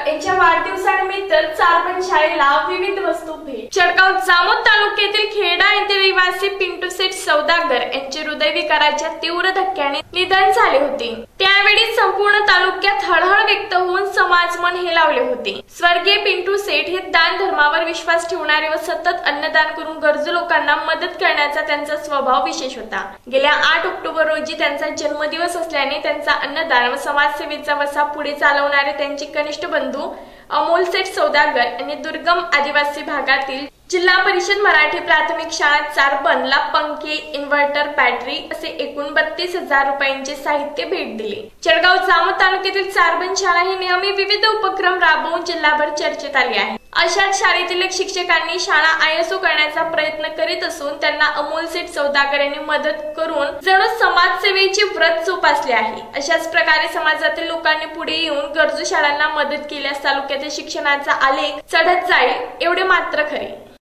यांच्या वाढदिवसानिमित्त चारबन शाळेला विविध वस्तू भेट। चडगाव जामोद तालुक्यातील खेडा येथील रहिवासी पिंटू सेठ सौदागर यांचे हृदयविकाराच्या तीव्र धक्क्याने निधन झाले होते। त्यावेळी संपूर्ण तालुक्यात हळहळ व्यक्त होऊन समाजमन हेलावले होते। स्वर्गीय पिंटू सेठ हे दान धर्मावर विश्वास ठेवणारे व सतत अन्नदान करून गरजू लोकांना मदत करण्याचा त्यांचा स्वभाव विशेष होता। गेल्या 8 ऑक्टोबर रोजी त्यांचा जन्मदिवस असल्याने त्यांचा अन्नदान व समाजसेवेचा वसा पुढे चालवणारे त्यांचे कनिष्ठ बंधू अमोल सेठ सौदागर यांनी दुर्गम आदिवासी भागातील जिल्हा परिषद मराठी प्राथमिक शाळा चारबनला पंखे, इन्व्हर्टर, बॅटरी असे एकूण 32,000 रुपयांचे साहित्य भेट दिले। चडगाव जामोद तालुक्यातील चारबन शाळा ही नेहमी विविध उपक्रम राबवून जिल्हाभर चर्चेत आली आहे। अशाच शाळेतील शिक्षकांनी शाळा ISO करण्याचा प्रयत्न करीत असून त्यांना अमोल सेठ सौदागर यांनी मदत करून जणू समाजसेवेचे व्रत जोपासले आहे। अशाच प्रकारे समाजातील लोकांनी पुढे येऊन गरजू शाळांना मदत केल्यास तालुक्यातील शिक्षणाचा आलेख चढत जाईल एवढे मात्र खरे।